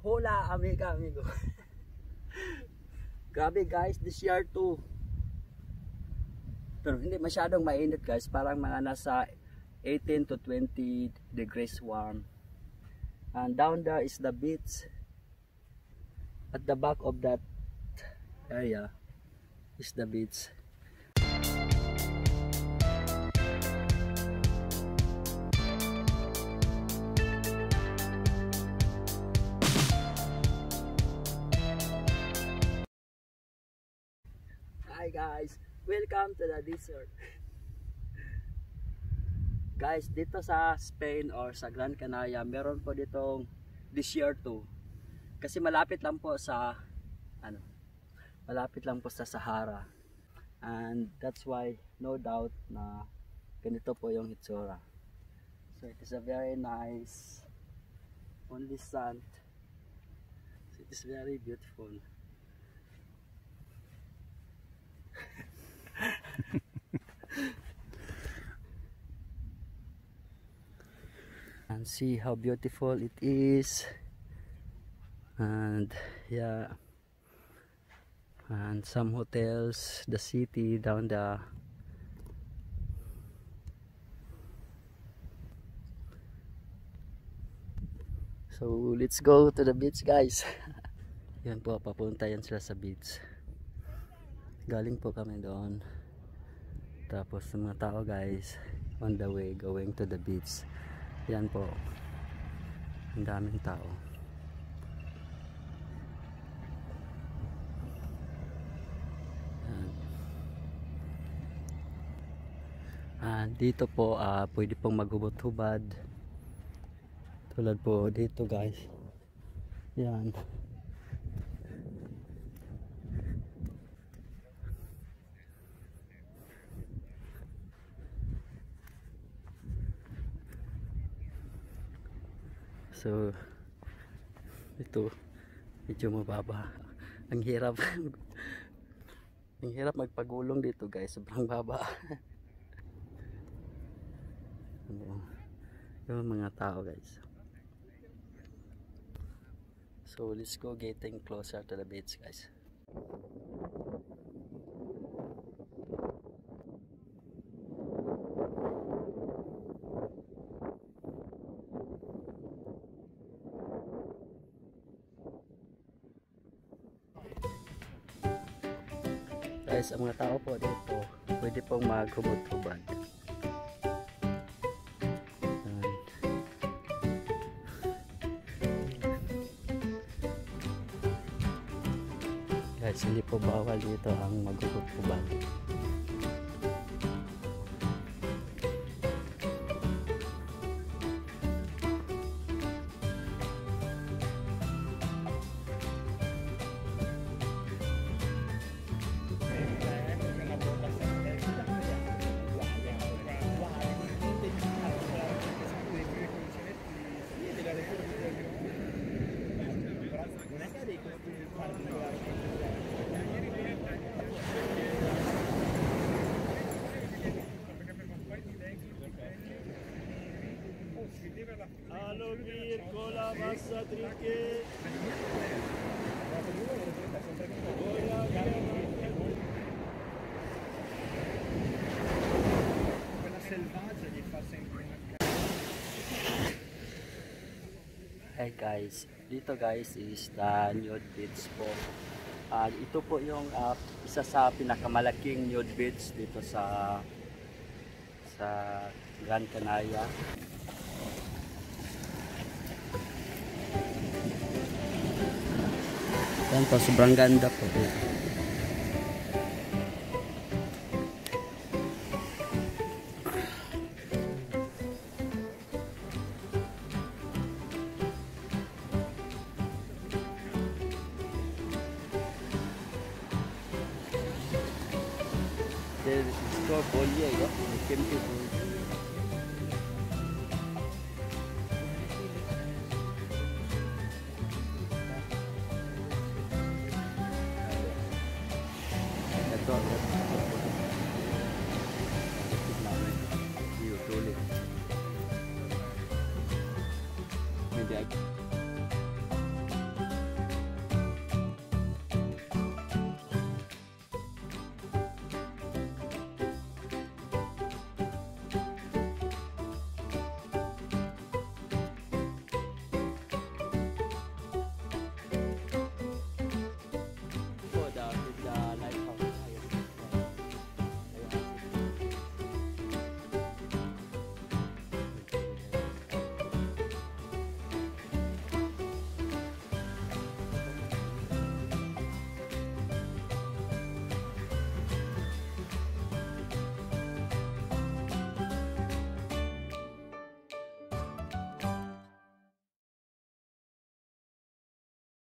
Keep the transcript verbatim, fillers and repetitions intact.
Hola amiga amigo. Grabe guys, this year too. Pero hindi masyadong mainit guys, parang mga nasa eighteen to twenty degrees warm. And down there is the beach. At the back of that area is the beach. Hi guys, welcome to the desert. Guys, dito sa Spain or sa Gran Canaria, meron po ditong desierto. Kasi malapit lang po sa ano, malapit lang po sa Sahara. And that's why no doubt na ganito po yung itsura. So it is a very nice, only sand. So it is very beautiful. And see how beautiful it is. And yeah, and some hotels, the city down there. So let's go to the beach guys. Yan po, papunta yan sila sa beach. Galing po kami doon. Tapos mga tao guys on the way going to the beach. Yan po, ang daming tao. Yan. Ah, dito po uh, pwede pong maghubad-hubad. Tulad po dito guys. Yan. So ito medyo mababa. Ang hirap. Ang hirap magpagulong dito guys, sobrang baba. Yung mga tao guys. So let's go getting closer to the beach guys. Guys, ang mga tao po dito pwede pong maghubad-hubad. Guys, hindi po bawal dito ang maghubad-hubad. Alogir, cola, masa, trinque. Hey guys, dito guys is the Nude beach po. Uh, ito po yung uh, isa sa pinakamalaking nude beach dito sa sa Gran Canaria. Yan po, sobrang ganda po. Det står bolje, ja. Kjempe